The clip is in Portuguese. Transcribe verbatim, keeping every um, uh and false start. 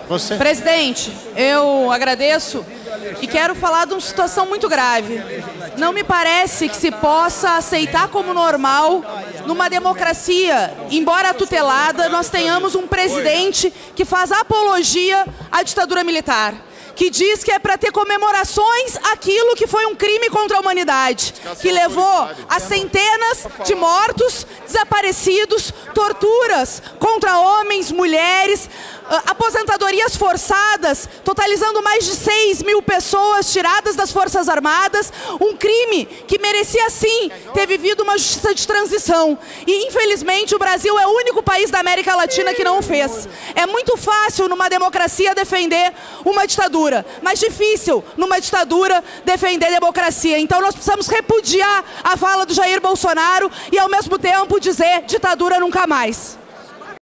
Você. Presidente, eu agradeço e quero falar de uma situação muito grave. Não me parece que se possa aceitar como normal, numa democracia, embora tutelada, nós tenhamos um presidente que faz apologia à ditadura militar, que diz que é para ter comemorações aquilo que foi um crime contra a humanidade, que levou a centenas de mortos, desaparecidos, torturas contra homens, mulheres, aposentadorias forçadas, totalizando mais de seis mil pessoas tiradas das Forças Armadas, um crime que merecia sim ter vivido uma justiça de transição. E infelizmente o Brasil é o único país da América Latina que não o fez. É muito fácil numa democracia defender uma ditadura, mas difícil numa ditadura defender a democracia. Então nós precisamos repudiar a fala do Jair Bolsonaro e ao mesmo tempo dizer ditadura nunca mais.